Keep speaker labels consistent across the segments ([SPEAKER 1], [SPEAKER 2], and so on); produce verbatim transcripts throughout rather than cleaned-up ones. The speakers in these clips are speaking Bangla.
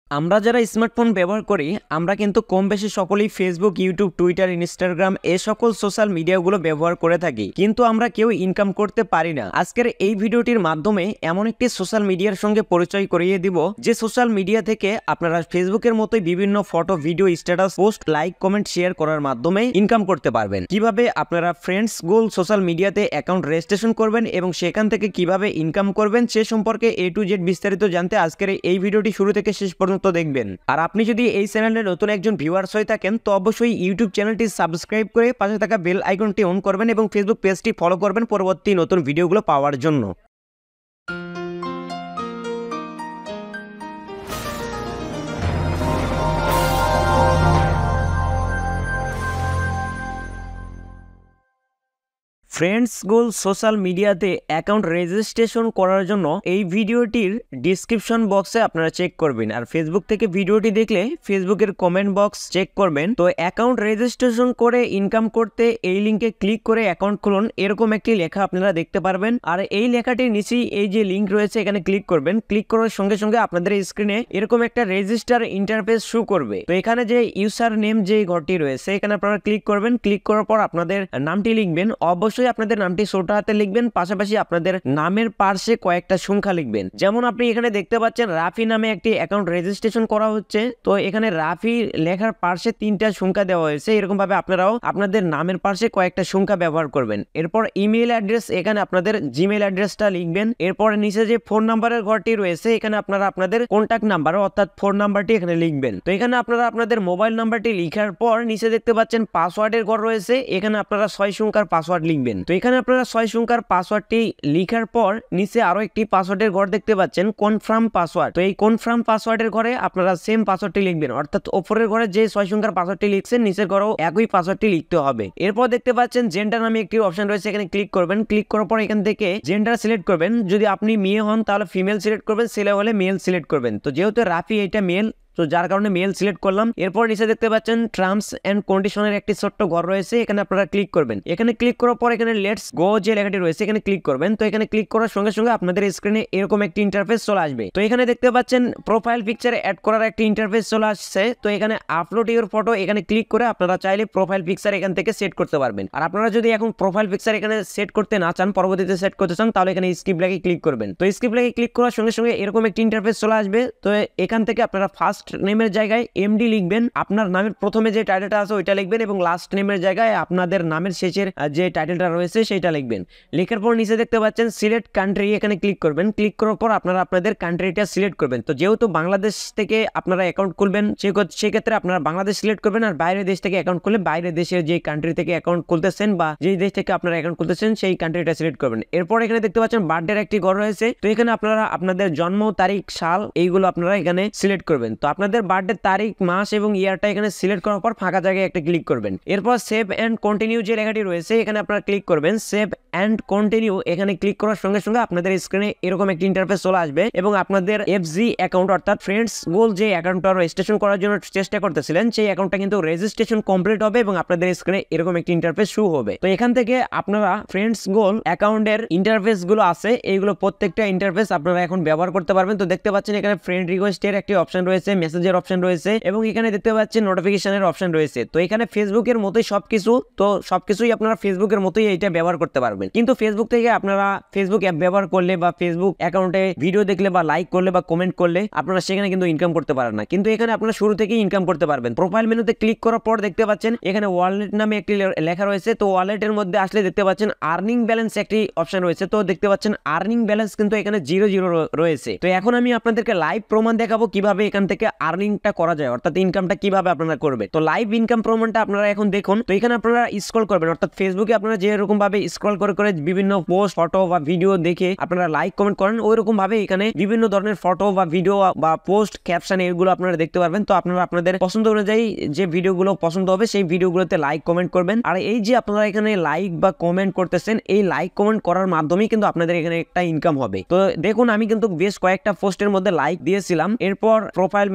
[SPEAKER 1] আমরা যারা স্মার্টফোন ব্যবহার করি আমরা কিন্তু কম বেশি সকলেই ফেসবুক, ইউটিউব, টুইটার, ইনস্টাগ্রাম এ সকল সোশ্যাল মিডিয়াগুলো ব্যবহার করে থাকি, কিন্তু আমরা কেউ ইনকাম করতে পারি না। আজকের এই ভিডিওটির মাধ্যমে এমন একটি সোশ্যাল মিডিয়ার সঙ্গে পরিচয় করিয়ে দিব যে সোশ্যাল মিডিয়া থেকে আপনারা ফেসবুকের মতোই বিভিন্ন photo, video, status, post, like, comment, share করার মাধ্যমে ইনকাম করতে পারবেন। কিভাবে আপনারা ফ্রেন্ডস গোল সোশ্যাল মিডিয়াতে অ্যাকাউন্ট রেজিস্ট্রেশন করবেন এবং সেখান থেকে কিভাবে ইনকাম করবেন সে সম্পর্কে এ টু জেড বিস্তারিত জানতে আজকের এই ভিডিওটি শুরু থেকে শেষ পর্যন্ত দেখবেন। আর আপনি যদি এই চ্যানেলে নতুন একজন ভিউয়ার্স হয়ে থাকেন তো অবশ্যই ইউটিউব চ্যানেলটি সাবস্ক্রাইব করে পাশে থাকা বেল আইকনটি অন করবেন এবং ফেসবুক পেজটি ফলো করবেন পরবর্তী নতুন ভিডিওগুলো পাওয়ার জন্য। ফ্রেন্ডস গোল সোশ্যাল মিডিয়াতে অ্যাকাউন্ট রেজিস্ট্রেশন করার জন্য এই ভিডিওটির ডিসক্রিপশন বক্সে আপনারা চেক করবেন, আর ফেসবুক থেকে ভিডিওটি দেখলে ফেসবুকের কমেন্ট বক্স চেক করবেন। তো অ্যাকাউন্ট রেজিস্ট্রেশন করে ইনকাম করতে এই লিঙ্কে ক্লিক করে অ্যাকাউন্ট খুলুন, এরকম একটি লেখা আপনারা দেখতে পারবেন। আর এই লেখাটির নিচেই এই যে লিঙ্ক রয়েছে এখানে ক্লিক করবেন। ক্লিক করার সঙ্গে সঙ্গে আপনাদের স্ক্রিনে এরকম একটা রেজিস্টার ইন্টারফেস শো করবে। তো এখানে যে ইউজার নেম যে ঘরটি রয়েছে এখানে আপনারা ক্লিক করবেন। ক্লিক করার পর আপনাদের নামটি লিখবেন, অবশ্যই আপনাদের নামটি ছোট হাতে লিখবেন, পাশাপাশি আপনাদের নামের পাশে কয়েকটা সংখ্যা লিখবেন। যেমন আপনি এখানে দেখতে পাচ্ছেন রাফি নামে একটি অ্যাকাউন্ট রেজিস্ট্রেশন করা হচ্ছে, তো এখানে রাফি লেখার পাশে তিনটা সংখ্যা দেওয়া হয়েছে। এরকম ভাবে আপনারাও আপনাদের নামের পাশে কয়েকটা সংখ্যা ব্যবহার করবেন। এরপর ইমেল অ্যাড্রেস, এখানে আপনাদের জিমেল অ্যাড্রেসটা লিখবেন। এরপর নিচে যে ফোন নাম্বারের ঘরটি রয়েছে এখানে আপনারা আপনাদের কন্ট্যাক্ট নাম্বার অর্থাৎ ফোন নাম্বারটি এখানে লিখবেন। তো এখানে আপনারা আপনাদের মোবাইল নাম্বারটি লিখার পর নিচে দেখতে পাচ্ছেন পাসওয়ার্ডের ঘর রয়েছে, এখানে আপনারা ছয় সংখ্যার পাসওয়ার্ড লিখবেন। তো এখানে আপনারা ছয় সংখ্যার পাসওয়ার্ডটি লিখার পর নিচে আরো একটি পাসওয়ার্ডের ঘর দেখতে পাচ্ছেন কনফার্ম পাসওয়ার্ড। তো এই কনফার্ম পাসওয়ার্ডের ঘরে আপনারা সেম পাসওয়ার্ডটি লিখবেন, অর্থাৎ উপরের ঘরে যে ছয় সংখ্যার পাসওয়ার্ডটি লিখছেন নিচের ঘরেও একই পাসওয়ার্ডটি লিখতে হবে। এরপর দেখতে পাচ্ছেন জেন্ডার নামে একটি অপশন রয়েছে, এখানে ক্লিক করবেন। ক্লিক করার পর এখান থেকে জেন্ডার সিলেক্ট করবেন। যদি আপনি মেয়ে হন তাহলে ফিমেল সিলেক্ট করবেন, ছেলে হলে মেল সিলেক্ট করবেন। তো যেহেতু রাফি এটা মেল তো যার কারণে মেল সিলেক্ট করলাম। এরপর নিচে দেখতে পাচ্ছেন টার্মস এন্ড কন্ডিশনের একটি ছোট্ট ঘর রয়েছে, এখানে আপনারা ক্লিক করবেন। এখানে ক্লিক করার পর এখানে লেটস গো যে লেখাটি রয়েছে এখানে ক্লিক করবেন। তো এখানে ক্লিক করার সঙ্গে সঙ্গে আপনাদের স্ক্রিনে এরকম একটি ইন্টারফেস চলে আসবে। তো এখানে দেখতে পাচ্ছেন প্রোফাইল পিকচারে অ্যাড করার একটি ইন্টারফেস চলে আসছে। তো এখানে আপলোড ইউর ফটো এখানে ক্লিক করে আপনারা চাইলে প্রোফাইল পিকচার এখান থেকে সেট করতে পারবেন। আর আপনারা যদি এখন প্রোফাইল পিকচার এখানে সেট করতে না চান, পরবর্তীতে সেট করতে চান, তাহলে এখানে স্কিপ লাগে ক্লিক করবেন। তো স্কিপ লাগে ক্লিক করার সঙ্গে সঙ্গে এরকম একটি ইন্টারফেস চলে আসবে। তো এখান থেকে আপনারা ফার্স্ট নেমের জায়গায় এমডি লিখবেন, আপনার নামের প্রথমে যে টাইটেলটা আছে ওইটা লিখবেন এবং লাস্ট নেমের জায়গায় আপনাদের নামের শেষের যে টাইটেলটা রয়েছে সেটা লিখবেন। লেখার পর নিচে দেখতে পাচ্ছেন সিলেক্ট কান্ট্রি, এখানে ক্লিক করবেন। ক্লিক করার পর আপনারা আপনাদের কান্ট্রিটা সিলেক্ট করবেন। তো যেহেতু বাংলাদেশ থেকে আপনারা অ্যাকাউন্ট খুলবেন সেক্ষেত্রে আপনারা বাংলাদেশ সিলেক্ট করবেন, আর বাইরের দেশ থেকে অ্যাকাউন্ট খুললে বাইরের দেশের যে কান্ট্রি থেকে অ্যাকাউন্ট খুলতেছেন বা যে দেশ থেকে আপনারা অ্যাকাউন্ট খুলতেছেন সেই কান্ট্রিটা সিলেক্ট করবেন। এরপর এখানে দেখতে পাচ্ছেন বার্থডের একটি ঘর রয়েছে, তো এখানে আপনারা আপনাদের জন্ম তারিখ, সাল এইগুলো আপনারা এখানে সিলেক্ট করবেন। তো আপনাদের বার্থডে তারিখ, মাস এবং ইয়ারটা এখানে সিলেক্ট করার পর ফাঁকা জায়গায় একটা ক্লিক করবেন। এরপর সেভ এন্ড কন্টিনিউ যে লেখাটি রয়েছে এখানে আপনারা ক্লিক করবেন। সেভ এন্ড কন্টিনিউ এখানে ক্লিক করার সঙ্গে সঙ্গে আপনাদের স্ক্রিনে এরকম একটি ইন্টারফেস চলে আসবে এবং আপনাদের এফজি অ্যাকাউন্ট অর্থাৎ ফ্রেন্ডস গোল যে অ্যাকাউন্টটা রেজিস্ট্রেশন করার জন্য চেষ্টা করতেছিলেন সেই অ্যাকাউন্টটা কিন্তু রেজিস্ট্রেশন কমপ্লিট হবে এবং আপনাদের স্ক্রিনে এরকম একটি ইন্টারফেস শো হবে। তো এখান থেকে আপনারা ফ্রেন্ডস গোল অ্যাকাউন্টের ইন্টারফেস গুলো আছে এইগুলো প্রত্যেকটা ইন্টারফেস আপনারা এখন ব্যবহার করতে পারবেন। তো দেখতে পাচ্ছেন এখানে ফ্রেন্ড রিকোয়েস্টের একটি অপশন রয়েছে, মেসেজের অপশন রয়েছে এবং এখানে দেখতে পাচ্ছেন নোটিফিকেশনের অপশন রয়েছে। তো এখানে ফেসবুকের মতোই সবকিছু, তো সবকিছুই আপনারা ফেসবুকের মতোই এইটা ব্যবহার করতে পারবেন। কিন্তু ফেসবুক থেকে আপনারা ফেসবুক অ্যাপ ব্যবহার করলে বা ফেসবুক অ্যাকাউন্টে ভিডিও দেখলে বা লাইক করলে বা কমেন্ট করলে আপনারা সেখানে কিন্তু ইনকাম করতে পারেন না, কিন্তু এখানে আপনারা শুরু থেকেই ইনকাম করতে পারবেন। প্রোফাইল মেনুতে ক্লিক করার পর দেখতে পাচ্ছেন এখানে ওয়ালেট নামে একটি লেখা রয়েছে। তো ওয়ালেটের মধ্যে আসলে দেখতে পাচ্ছেন আর্নিং ব্যালেন্স একটি অপশন রয়েছে। তো দেখতে পাচ্ছেন আর্নিং ব্যালেন্স কিন্তু এখানে জিরো জিরো রয়েছে। তো এখন আমি আপনাদেরকে লাইভ প্রমাণ দেখাবো কিভাবে এখান থেকে আর্নিংটা করা যায়, অর্থাৎ ইনকামটা কিভাবে আপনারা করবে। তো লাইভ ইনকাম প্রমাণটা আপনারা এখন দেখুন। তো এখানে আপনারা স্ক্রল করবেন, অর্থাৎ ফেসবুকে আপনারা যেরকম ভাবে স্ক্রল করে করে বিভিন্ন পোস্ট, ফটো বা ভিডিও দেখে আপনারা লাইক কমেন্ট করেন ওই রকম ভাবে এখানে বিভিন্ন ধরনের ফটো বা ভিডিও বা পোস্ট, ক্যাপশন এগুলো আপনারা দেখতে পারবেন। তো আপনারা আপনাদের পছন্দ অনুযায়ী যে ভিডিওগুলো পছন্দ হবে সেই ভিডিওগুলোতে লাইক কমেন্ট করবেন। আর এই যে আপনারা এখানে লাইক বা কমেন্ট করতেছেন এই লাইক কমেন্ট করার মাধ্যমেই কিন্তু আপনাদের এখানে একটা ইনকাম হবে। তো দেখুন আমি কিন্তু বেশ কয়েকটা পোস্টের মধ্যে লাইক দিয়েছিলাম। এরপর প্রোফাইল মেনু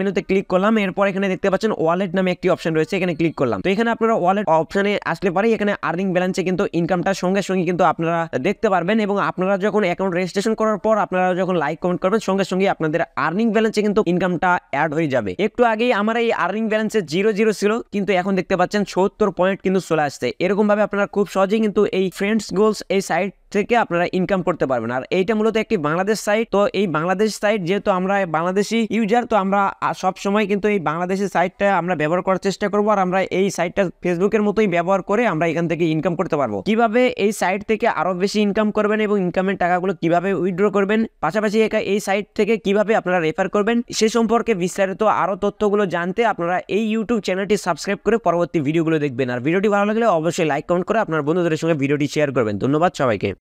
[SPEAKER 1] মেনুতে ক্লিক করলাম, এরপর এখানে দেখতে পাচ্ছেন ওয়ালেট নামে একটি অপশন রয়েছে, এখানে ক্লিক করলাম। তো এখানে আপনারা ওয়ালেট অপশনে আসলে পারে এখানে আর্নিং ব্যালেন্সে কিন্তু ইনকামটা সঙ্গে সঙ্গে কিন্তু আপনারা দেখতে পারবেন, এবং আপনারা যখন অ্যাকাউন্ট রেজিস্ট্রেশন করার পর আপনারা যখন লাইক কমেন্ট করবেন সঙ্গে সঙ্গে আপনাদের আর্নিং ব্যালেন্সে কিন্তু ইনকামটা অ্যাড হয়ে যাবে। একটু আগেই আমার এই আর্নিং ব্যালেন্সে জিরো জিরো ছিল, কিন্তু এখন দেখতে পাচ্ছেন সত্তর পয়েন্ট কিন্তু চলে আসছে। এরকম ভাবে আপনারা খুব সহজেই কিন্তু এই ফ্রেন্ডস গোলস এই সাইট থেকে আপনারা ইনকাম করতে পারবেন। আর এইটা মূলত একটি বাংলাদেশ সাইট। তো এই বাংলাদেশ সাইট যেহেতু আমরা বাংলাদেশি ইউজার, তো আমরা সব সময় কিন্তু এই বাংলাদেশি সাইটটা আমরা ব্যবহার করার চেষ্টা করবো, আর আমরা এই সাইটটা ফেসবুকের মতোই ব্যবহার করে আমরা এখান থেকে ইনকাম করতে পারবো। কিভাবে এই সাইট থেকে আরো বেশি ইনকাম করবেন এবং ইনকামের টাকাগুলো কিভাবে উইথড্র করবেন, পাশাপাশি এই সাইট থেকে কিভাবে আপনারা রেফার করবেন সে সম্পর্কে বিস্তারিত আরো তথ্যগুলো জানতে আপনারা এই ইউটিউব চ্যানেলটি সাবস্ক্রাইব করে পরবর্তী ভিডিওগুলো দেখবেন। আর ভিডিওটি ভালো লাগলে অবশ্যই লাইক কমেন্ট করে আপনার বন্ধুদের সঙ্গে ভিডিওটি শেয়ার করবেন। ধন্যবাদ সবাইকে।